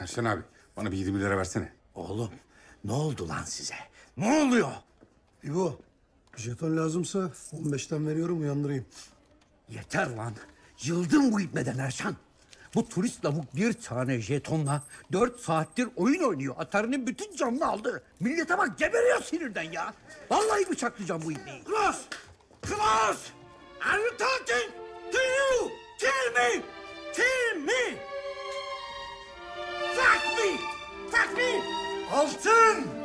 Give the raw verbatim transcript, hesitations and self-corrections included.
Erşen abi bana bir yirmi lira versene. Oğlum ne oldu lan size? Ne oluyor? İbo, jeton lazımsa on beşten veriyorum, uyandırayım. Yeter lan. Yıldım bu ibneden Erşan. Bu turist lavuk bir tane jetonla dört saattir oyun oynuyor. Atarının bütün canını aldı. Millete bak geberiyor sinirden ya. Vallahi bıçaklayacağım bu ibneyi. Klaus! Klaus! Are you talking to you? Kill me! Kill me! Fuck me! Fuck me! Altın!